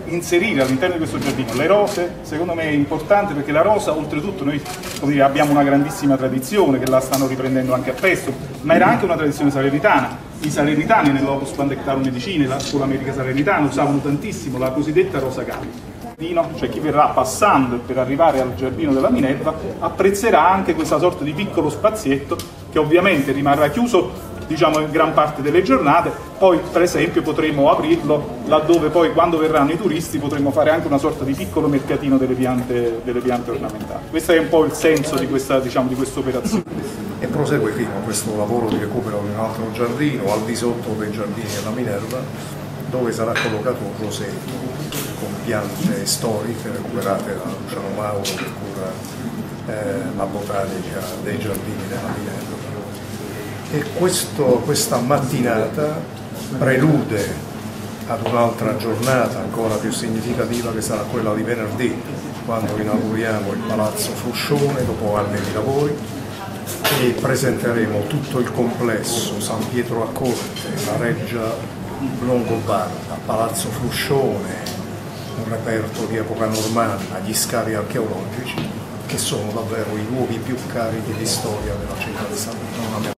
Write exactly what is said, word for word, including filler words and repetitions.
inserire all'interno di questo giardino le rose, secondo me è importante, perché la rosa, oltretutto, noi come dire, abbiamo una grandissima tradizione che la stanno riprendendo anche a Pesto, ma era anche una tradizione salernitana. I salernitani nell'Opus Pandectarum Medicinae, la scuola medica salernitana, usavano tantissimo la cosiddetta rosa calice. Cioè chi verrà passando per arrivare al giardino della Minerva apprezzerà anche questa sorta di piccolo spazietto che ovviamente rimarrà chiuso, diciamo, in gran parte delle giornate. Poi per esempio potremo aprirlo laddove poi, quando verranno i turisti, potremo fare anche una sorta di piccolo mercatino delle piante, delle piante ornamentali. Questo è un po' il senso di questa, diciamo, di questa operazione. E prosegue fino a questo lavoro di recupero di un altro giardino al di sotto dei giardini della Minerva, dove sarà collocato un rosetto con piante storiche recuperate da Luciano Mauro, che cura eh, la botanica dei giardini della Minerva. E questo, questa mattinata prelude ad un'altra giornata ancora più significativa, che sarà quella di venerdì, quando inauguriamo il Palazzo Fruscione dopo anni di lavori, e presenteremo tutto il complesso San Pietro a Corte, la Reggia Longobarda, Palazzo Fruscione, un reperto di epoca normanna, gli scavi archeologici, che sono davvero i luoghi più carichi di storia della città di Salerno.